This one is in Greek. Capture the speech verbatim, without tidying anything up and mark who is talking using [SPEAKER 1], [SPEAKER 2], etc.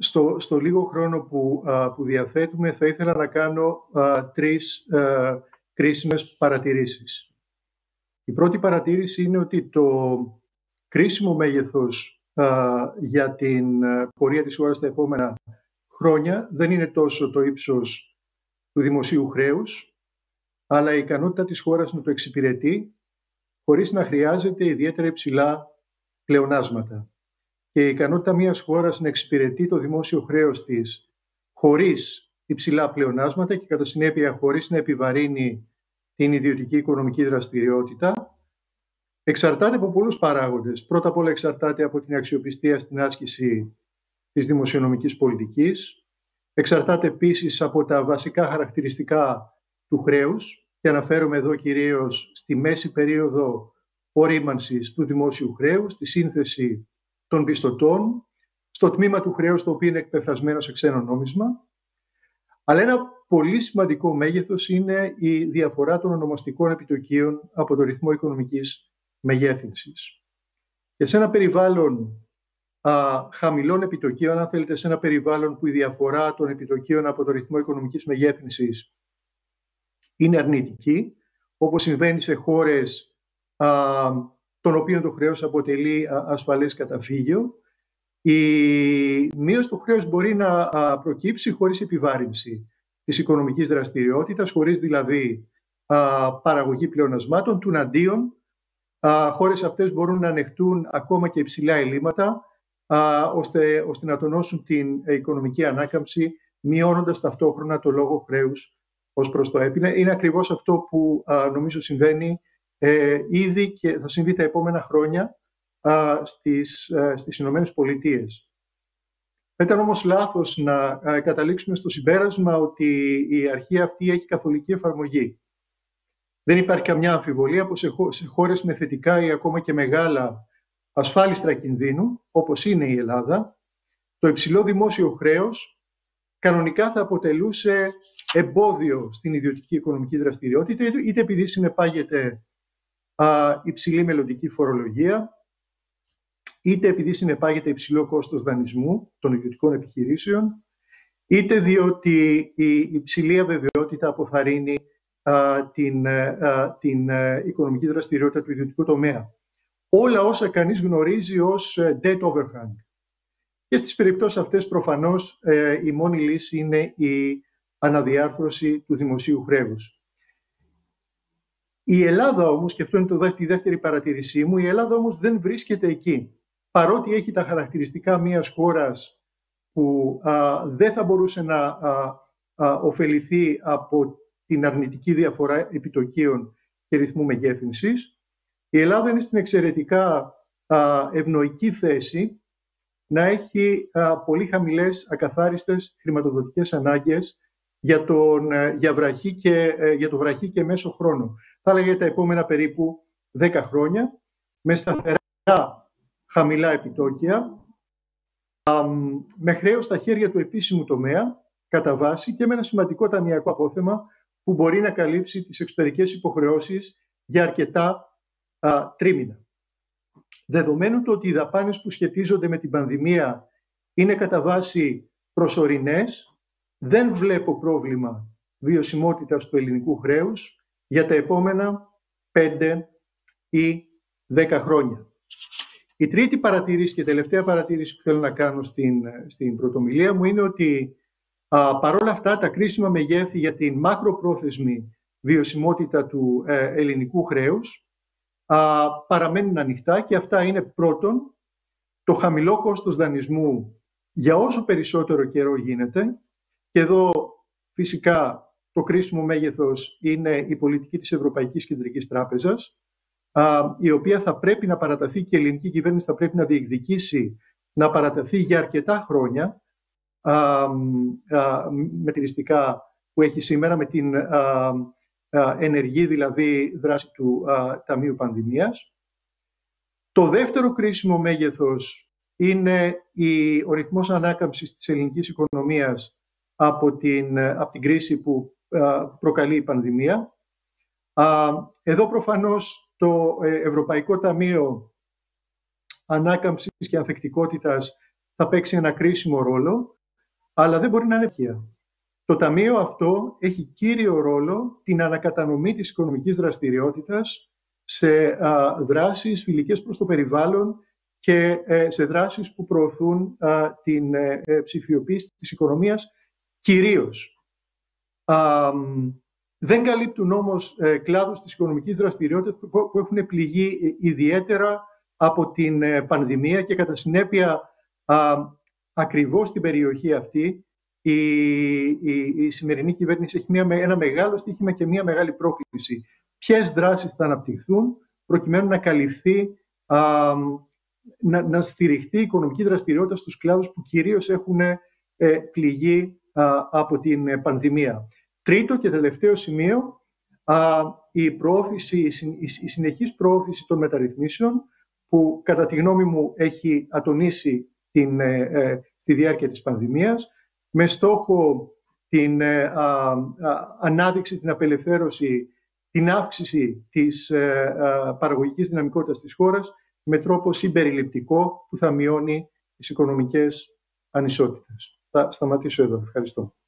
[SPEAKER 1] στο, στο λίγο χρόνο που, α, που διαθέτουμε θα ήθελα να κάνω α, τρεις α, κρίσιμες παρατηρήσεις. Η πρώτη παρατήρηση είναι ότι το κρίσιμο μέγεθος α, για την α, πορεία της χώρας τα επόμενα χρόνια δεν είναι τόσο το ύψος του δημοσίου χρέους, αλλά η ικανότητα της χώρας να το εξυπηρετεί χωρίς να χρειάζεται ιδιαίτερα υψηλά πλεονάσματα. Και η ικανότητα μιας χώρας να εξυπηρετεί το δημόσιο χρέος της χωρίς υψηλά πλεονάσματα και κατά συνέπεια χωρίς να επιβαρύνει την ιδιωτική οικονομική δραστηριότητα εξαρτάται από πολλούς παράγοντες. Πρώτα απ' όλα εξαρτάται από την αξιοπιστία στην άσκηση της δημοσιονομικής πολιτικής. Εξαρτάται επίσης από τα βασικά χαρακτηριστικά του χρέους και αναφέρομαι εδώ κυρίως στη μέση περίοδο ορίμανσης του δημόσιου χρέους, στη σύνθεση των πιστωτών, στο τμήμα του χρέους το οποίο είναι εκπεφρασμένο σε ξένο νόμισμα. Αλλά ένα πολύ σημαντικό μέγεθος είναι η διαφορά των ονομαστικών επιτοκίων από το ρυθμό οικονομικής μεγέθυνσης. Και σε ένα περιβάλλον α, χαμηλών επιτοκίων, αν θέλετε, σε ένα περιβάλλον που η διαφορά των επιτοκίων από το ρυθμό οικονομικής μεγέθυνσης είναι αρνητική, όπως συμβαίνει σε χώρες α, των οποίων το χρέος αποτελεί α, ασφαλές καταφύγιο, η μείωση του χρέους μπορεί να α, προκύψει χωρίς επιβάρυνση της οικονομικής δραστηριότητας, χωρίς δηλαδή α, παραγωγή πλεονασμάτων. Τουναντίον, α, χώρες αυτές μπορούν να ανεχτούν ακόμα και υψηλά ελλείμματα, α, ώστε, ώστε να τονώσουν την οικονομική ανάκαμψη, μειώνοντας ταυτόχρονα το λόγο χρέους ως προς το έπινε. Είναι ακριβώς αυτό που α, νομίζω συμβαίνει ε, ήδη και θα συμβεί τα επόμενα χρόνια α, στις, α, στις Ηνωμένες Πολιτείες. Θα ήταν όμως λάθος να α, καταλήξουμε στο συμπέρασμα ότι η αρχή αυτή έχει καθολική εφαρμογή. Δεν υπάρχει καμιά αμφιβολία πως σε χώρες με θετικά ή ακόμα και μεγάλα ασφάλιστρα κινδύνου, όπως είναι η Ελλάδα, το υψηλό δημόσιο χρέος κανονικά θα αποτελούσε εμπόδιο στην ιδιωτική οικονομική δραστηριότητα, είτε επειδή συνεπάγεται α, υψηλή μελλοντική φορολογία, είτε επειδή συνεπάγεται υψηλό κόστος δανεισμού των ιδιωτικών επιχειρήσεων, είτε διότι η υψηλή αβεβαιότητα αποθαρρύνει α, την, α, την α, οικονομική δραστηριότητα του ιδιωτικού τομέα. Όλα όσα κανείς γνωρίζει ως debt overhang. Και στις περιπτώσεις αυτές προφανώς ε, η μόνη λύση είναι η αναδιάρθρωση του δημοσίου χρέους. Η Ελλάδα όμως, και αυτό είναι το, η δεύτερη παρατήρησή μου, η Ελλάδα όμως δεν βρίσκεται εκεί. Παρότι έχει τα χαρακτηριστικά μιας χώρας που α, δεν θα μπορούσε να α, α, ωφεληθεί από την αρνητική διαφορά επιτοκίων και ρυθμού μεγέθυνσης, η Ελλάδα είναι στην εξαιρετικά α, ευνοϊκή θέση να έχει α, πολύ χαμηλές ακαθάριστες χρηματοδοτικές ανάγκες για, τον, για, βραχή και, για το βραχή και μέσο χρόνο. Θα έλεγα τα επόμενα περίπου δέκα χρόνια, με σταθερά χαμηλά επιτόκια, α, με χρέος στα χέρια του επίσημου τομέα, κατά βάση, και με ένα σημαντικό ταμειακό απόθεμα που μπορεί να καλύψει τις εξωτερικές υποχρεώσεις για αρκετά α, τρίμηνα. Δεδομένου το ότι οι δαπάνες που σχετίζονται με την πανδημία είναι κατά βάση προσωρινές, δεν βλέπω πρόβλημα βιωσιμότητας του ελληνικού χρέους για τα επόμενα πέντε ή δέκα χρόνια. Η τρίτη παρατήρηση και τελευταία παρατήρηση που θέλω να κάνω στην, στην πρωτομιλία μου είναι ότι α, παρόλα αυτά τα κρίσιμα μεγέθη για την μακροπρόθεσμη βιωσιμότητα του ε, ελληνικού χρέους α, παραμένουν ανοιχτά, και αυτά είναι πρώτον το χαμηλό κόστος δανεισμού για όσο περισσότερο καιρό γίνεται, και εδώ φυσικά το κρίσιμο μέγεθος είναι η πολιτική της Ευρωπαϊκής Κεντρικής Τράπεζας, η οποία θα πρέπει να παραταθεί, και η ελληνική κυβέρνηση θα πρέπει να διεκδικήσει να παραταθεί για αρκετά χρόνια με τη ριστικά που έχει σήμερα, με την ενεργή δηλαδή δράση του Ταμείου Πανδημίας. Το δεύτερο κρίσιμο μέγεθος είναι ο ρυθμός ανάκαμψης της ελληνικής οικονομίας από την, από την κρίση που προκαλεί η πανδημία. Εδώ προφανώς το Ευρωπαϊκό Ταμείο Ανάκαμψης και Ανθεκτικότητας θα θα παίξει ένα κρίσιμο ρόλο, αλλά δεν μπορεί να είναι ευκαιρία. Το Ταμείο αυτό έχει κύριο ρόλο την ανακατανομή της οικονομικής δραστηριότητας σε α, δράσεις φιλικές προς το περιβάλλον και ε, σε δράσεις που προωθούν α, την ε, ψηφιοποίηση της οικονομίας κυρίως. Α, δεν καλύπτουν όμως ε, κλάδους της οικονομικής δραστηριότητας που, που έχουν πληγεί ιδιαίτερα από την ε, πανδημία και κατά συνέπεια α, ακριβώς στην περιοχή αυτή η, η, η σημερινή κυβέρνηση έχει μια, ένα μεγάλο στοίχημα και μια μεγάλη πρόκληση. Ποιες δράσεις θα αναπτυχθούν προκειμένου να καλυφθεί, α, να, να στηριχθεί η οικονομική δραστηριότητα στους κλάδους που κυρίως έχουν ε, πληγεί α, από την πανδημία. Τρίτο και τελευταίο σημείο, α, η, προώθηση, η, η συνεχής προώθηση των μεταρρυθμίσεων που κατά τη γνώμη μου έχει ατονίσει την, ε, ε, στη διάρκεια της πανδημίας με στόχο την ε, α, α, ανάδειξη, την απελευθέρωση, την αύξηση της ε, α, παραγωγικής δυναμικότητας της χώρας με τρόπο συμπεριληπτικό που θα μειώνει τις οικονομικές ανισότητες. Θα σταματήσω εδώ. Ευχαριστώ.